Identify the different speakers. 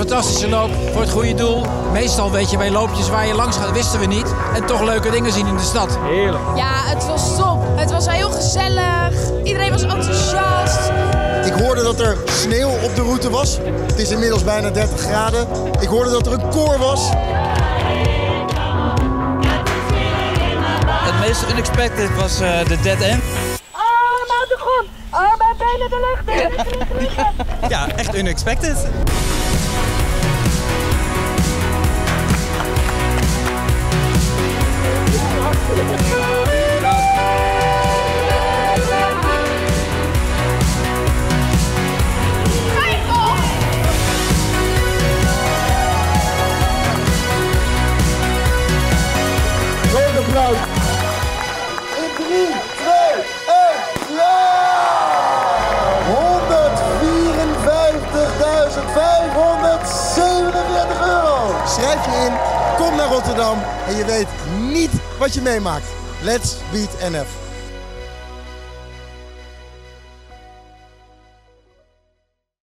Speaker 1: fantastische loop voor het goede doel. Meestal weet je bij loopjes waar je langs gaat, wisten we niet. En toch leuke dingen zien in de stad.
Speaker 2: Heerlijk.
Speaker 3: Ja, het was top. Het was heel gezellig. Iedereen was enthousiast.
Speaker 4: Ik hoorde dat er sneeuw op de route was. Het is inmiddels bijna 30 graden. Ik hoorde dat er een koor was.
Speaker 5: Het meest unexpected was de dead end.
Speaker 6: Arm uit de grond, arm en benen de lucht in.
Speaker 5: Ja, echt unexpected.
Speaker 4: Groot applaus. In 3, 2, 1, ja! 154.547 euro. Schrijf je in, kom naar Rotterdam en je weet niet wat je meemaakt. Let's beat NF.